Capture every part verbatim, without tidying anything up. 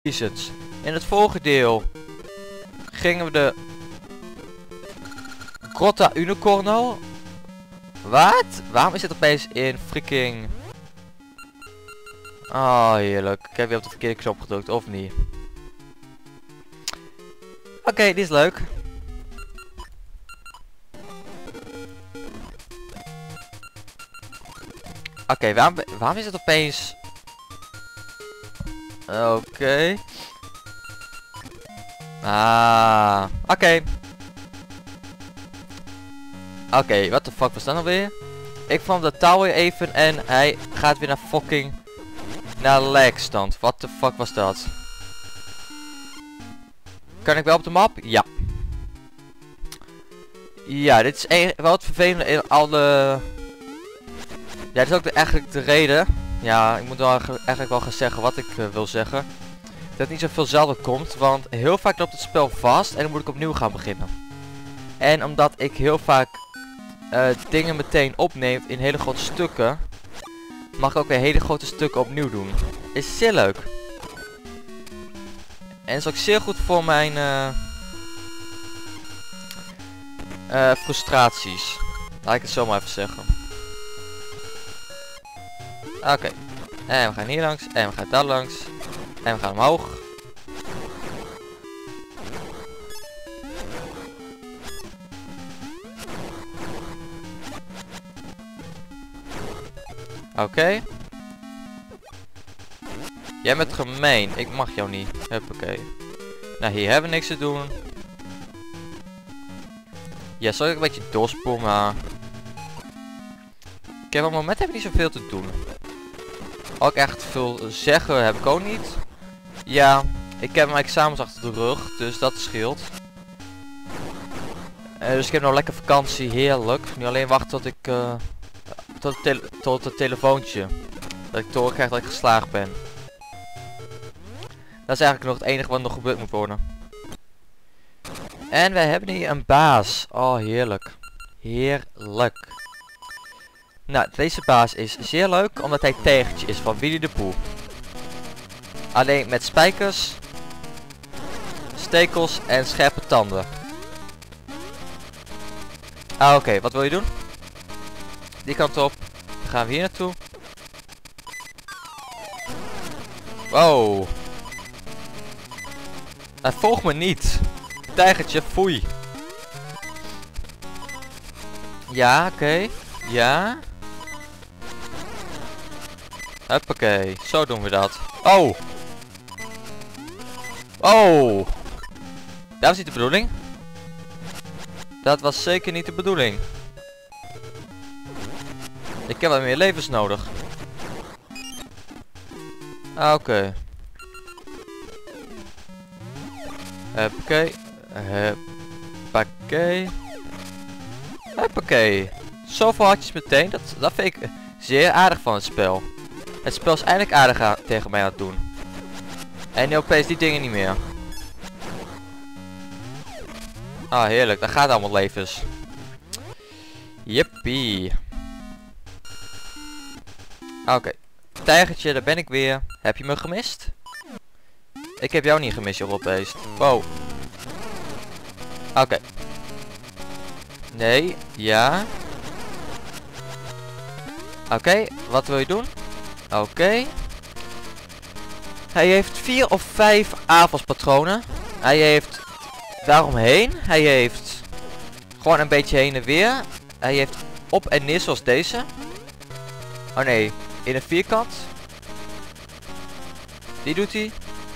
Seasons. In het vorige deel gingen we de Grotta Unicorno. Wat? Waarom is dit opeens in freaking... Oh, heerlijk. Ik heb weer op de verkeerde knop gedrukt, of niet? Oké, okay, dit is leuk. Oké, okay, waarom, waarom is het opeens... Oké. Okay. Ah, oké. Okay. Oké, okay, wat de fuck was dat nou weer? Ik vond de tower even en hij gaat weer naar fucking... Naar legstand. Wat de fuck was dat? Kan ik wel op de map? Ja. Ja, dit is een, wel het vervelende in alle... Ja, dit is ook de, eigenlijk de reden. Ja, ik moet wel eigenlijk wel gaan zeggen wat ik uh, wil zeggen. Dat het niet zoveel zelden komt, want heel vaak loopt het spel vast en dan moet ik opnieuw gaan beginnen. En omdat ik heel vaak uh, dingen meteen opneem in hele grote stukken, mag ik ook weer hele grote stukken opnieuw doen. Is zeer leuk. En is ook zeer goed voor mijn uh, uh, frustraties. Laat ik het zo maar even zeggen. Oké. Okay. En we gaan hier langs. En we gaan daar langs. En we gaan omhoog. Oké. Okay. Jij bent gemeen. Ik mag jou niet. Huppakee. Nou, hier hebben we niks te doen. Ja, zal ik een beetje doorspoelen, maar... Ik heb op het moment heb ik niet zoveel te doen. Ook echt veel zeggen heb ik ook niet. Ja, ik heb mijn examens achter de rug, dus dat scheelt. Uh, dus ik heb nou lekker vakantie, heerlijk. Nu alleen wachten tot ik... Uh, tot, het tele tot het telefoontje. Dat ik toch krijg dat ik geslaagd ben. Dat is eigenlijk nog het enige wat nog gebeurd moet worden. En wij hebben hier een baas. Oh, heerlijk. Heerlijk. Nou, deze baas is zeer leuk omdat hij tegertje is van Winnie de Pooh. Alleen met spijkers, stekels en scherpe tanden. Ah, oké, okay, wat wil je doen? Die kant op. Dan gaan we hier naartoe. Wow. Hij volgt me niet. Tijgertje, foei. Ja, oké. Okay. Ja. Huppakee. Zo doen we dat. Oh. Oh. Dat was niet de bedoeling. Dat was zeker niet de bedoeling. Ik heb wat meer levens nodig. Ah, oké. Okay. Huppakee. Huppakee. Huppakee. Zoveel hartjes meteen. Dat, dat vind ik zeer aardig van het spel. Het spel is eindelijk aardig tegen mij aan het doen. En nu opeens die dingen niet meer. Ah, heerlijk. Dat gaat allemaal levens. Jippie. Oké. Okay. Tijgertje, daar ben ik weer. Heb je me gemist? Ik heb jou niet gemist, joh, opeens. Wow. Oké. Okay. Nee. Ja. Oké. Okay. Wat wil je doen? Oké. Okay. Hij heeft vier of vijf aanvalspatronen. Hij heeft daaromheen. Hij heeft gewoon een beetje heen en weer. Hij heeft op en neer zoals deze. Oh nee, in een vierkant. Die doet hij.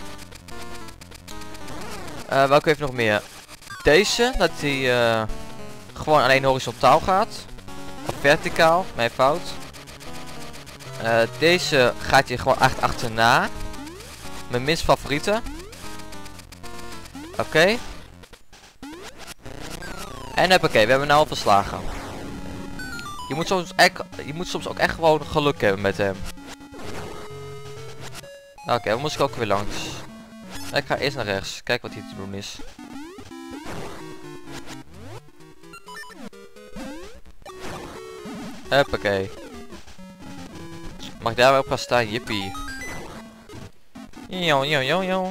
Uh, welke heeft nog meer? Deze, dat hij uh, gewoon alleen horizontaal gaat. Of verticaal, mijn fout. Uh, deze gaat je gewoon echt achterna. Mijn minst favoriete. Oké. Okay. En heb oké, okay, we hebben hem nou verslagen. Je moet, soms echt, je moet soms ook echt gewoon geluk hebben met hem. Oké, okay, dan moest ik ook weer langs. Ik ga eerst naar rechts. Kijk wat hier te doen is. Huppakee. Mag ik daar wel op gaan staan? Jippie. Jo, jo, jo, jo.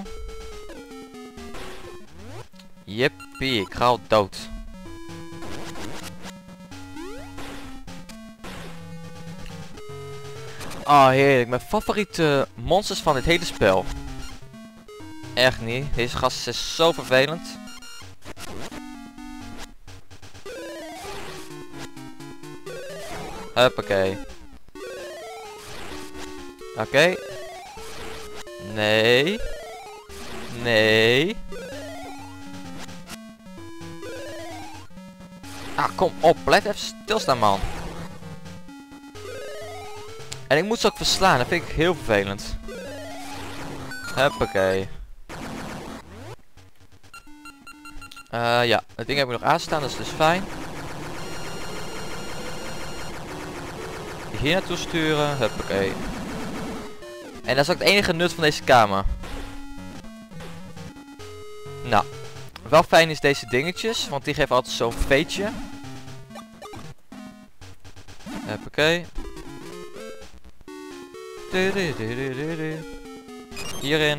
Jippie, ik ga al dood. Ah, heerlijk. Mijn favoriete monsters van dit hele spel. Echt niet. Deze gast is zo vervelend. Huppakee. Oké. Okay. Nee. Nee. Ah, kom op. Blijf even stilstaan, man. En ik moet ze ook verslaan. Dat vind ik heel vervelend. Huppakee. Uh, ja, het ding heb ik nog aanstaan. Dat is dus fijn. Hier naartoe sturen. Huppakee. En dat is ook het enige nut van deze kamer. Nou. Wel fijn is deze dingetjes. Want die geven altijd zo'n veetje. Huppakee. Hierin.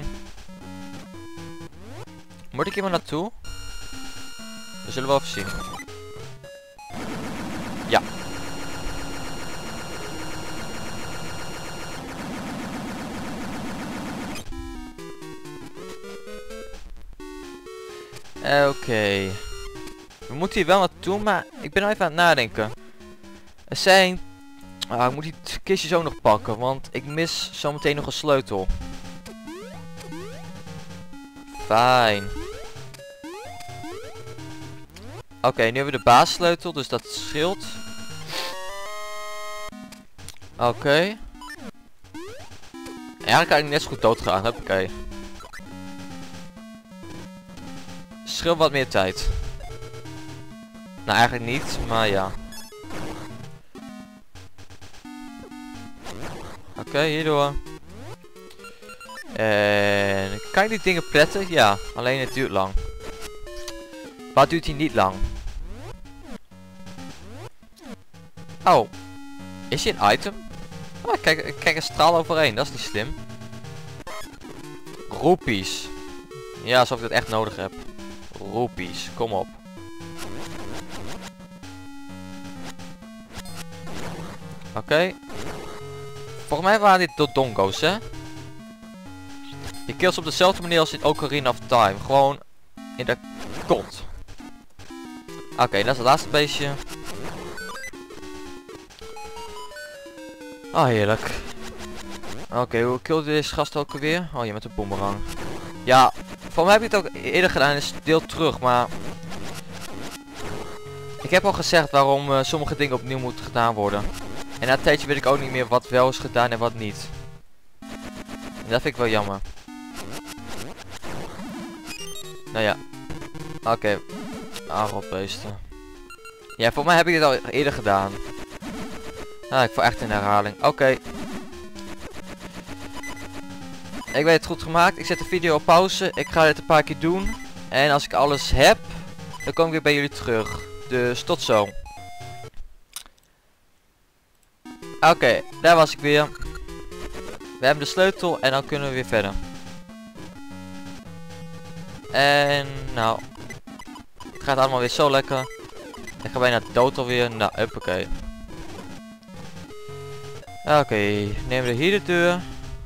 Moet ik hier maar naartoe? We zullen wel even zien. Ja. Oké. Okay. We moeten hier wel naartoe, maar ik ben nog even aan het nadenken. Er zijn... Ah, ik moet die kistjes ook nog pakken, want ik mis zometeen nog een sleutel. Fijn. Oké, okay, nu hebben we de basissleutel, dus dat scheelt. Oké. Okay. Eigenlijk kan ik net zo goed dood gaan, oké. Scheelt wat meer tijd. Nou, eigenlijk niet, maar ja. Oké, okay, hierdoor. En kan ik die dingen pletten? Ja, alleen het duurt lang. Wat duurt hij niet lang? Oh. Is hier een item? Oh, kijk, kijk een straal overheen, dat is niet slim. Roepies. Ja, alsof ik dat echt nodig heb. Roepies, kom op. Oké. Okay. Volgens mij waren dit Dodongo's, hè? Je killt ze op dezelfde manier als in Ocarina of Time. Gewoon in de kont. Oké, okay, dat is het laatste beestje. Oh, heerlijk. Oké, okay, hoe kill je deze gast ook alweer? Oh, je met een boemerang. Ja, voor mij heb ik het ook eerder gedaan. Is deel terug, maar... Ik heb al gezegd waarom uh, sommige dingen opnieuw moeten gedaan worden. En na een tijdje weet ik ook niet meer wat wel is gedaan en wat niet. En dat vind ik wel jammer. Nou ja. Oké. Okay. Ah, rotbeesten. Ja, voor mij heb ik dit al eerder gedaan. Ah, ik val echt in herhaling. Oké. Okay. Ik weet het goed gemaakt. Ik zet de video op pauze. Ik ga dit een paar keer doen. En als ik alles heb, dan kom ik weer bij jullie terug. Dus tot zo. Oké, okay, daar was ik weer. We hebben de sleutel en dan kunnen we weer verder. En nou, het gaat allemaal weer zo lekker. Ik ga bijna dood alweer. Nou, huppakee. Oké, okay, nemen we hier de deur.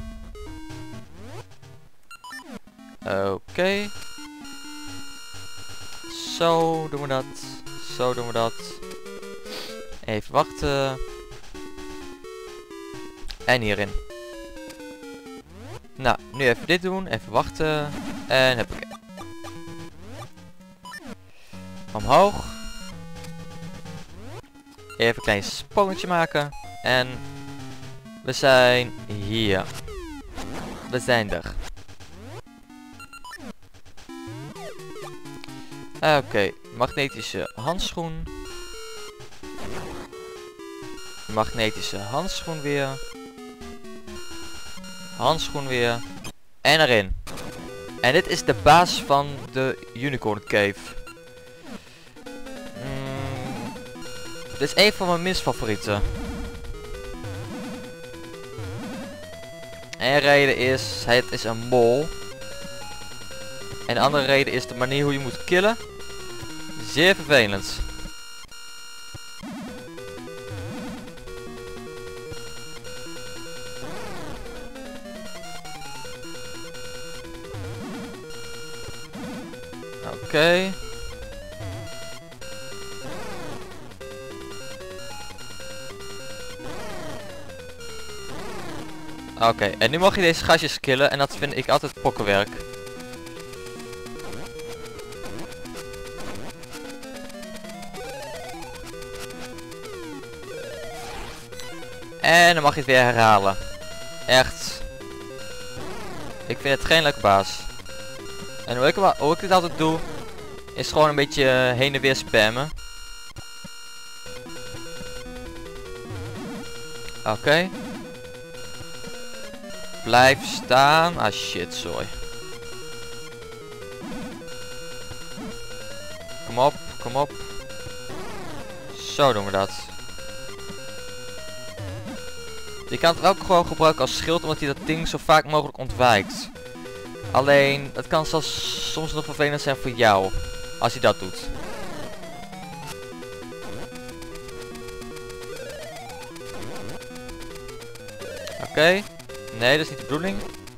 Oké. Okay. Zo doen we dat. Zo doen we dat. Even wachten. En hierin. Nou, nu even dit doen. Even wachten. En heb ik. Omhoog. Even een klein sprongetje maken. En we zijn hier. We zijn er. Oké, okay. Magnetische handschoen. Magnetische handschoen weer. Handschoen weer. En erin. En dit is de basis van de Unicorn Cave. Mm, dit is een van mijn minst favorieten. Eén reden is, het is een mol. En de andere reden is de manier hoe je moet killen. Zeer vervelend. Oké. Okay. Oké, okay, en nu mag je deze gastjes killen en dat vind ik altijd pokkenwerk. En dan mag je het weer herhalen. Echt. Ik vind het geen leuke baas. En hoe ik, hoe ik dit altijd doe, is gewoon een beetje heen en weer spammen. Oké. Okay. Blijf staan. Ah shit, sorry. Kom op, kom op. Zo doen we dat. Je kan het ook gewoon gebruiken als schild, omdat hij dat ding zo vaak mogelijk ontwijkt. Alleen, het kan zelfs soms nog vervelend zijn voor jou, als hij dat doet. Oké. Okay. Nee, dat is niet de bedoeling.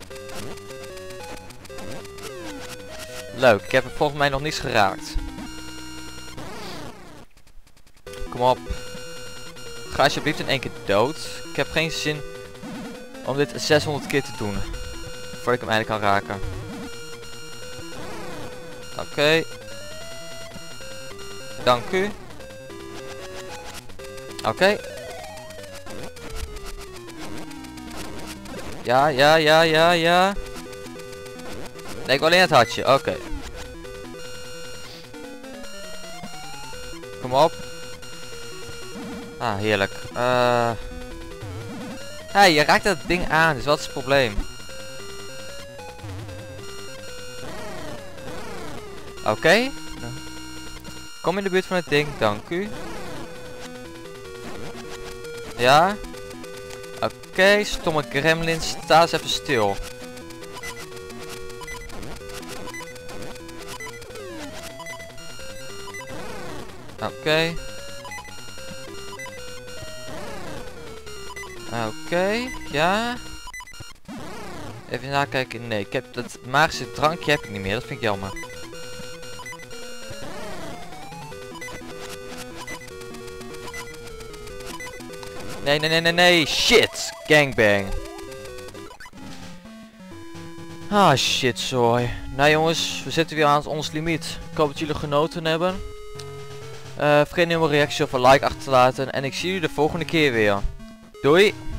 Leuk, ik heb hem volgens mij nog niets geraakt. Kom op. Ga alsjeblieft in één keer dood. Ik heb geen zin om dit zeshonderd keer te doen. Voordat ik hem eindelijk kan raken. Oké. Okay. Dank u. Oké. Okay. Ja, ja, ja, ja, ja. Nee, ik wil alleen het hartje. Oké. Okay. Kom op. Ah, heerlijk. Uh... Hey, je raakt dat ding aan, dus wat is het probleem? Oké. Okay. Kom in de buurt van het ding, dank u. Ja. Oké, okay, stomme gremlins, sta eens even stil. Oké. Okay. Oké, okay, ja. Even nakijken. Nee, ik heb dat magische drankje heb ik niet meer. Dat vind ik jammer. Nee, nee, nee, nee, nee. Shit. Gangbang. Ah, shit, sorry. Nou jongens, we zitten weer aan ons limiet. Ik hoop dat jullie genoten hebben. Uh, vergeet niet om een reactie of een like achter te laten. En ik zie jullie de volgende keer weer. Doei!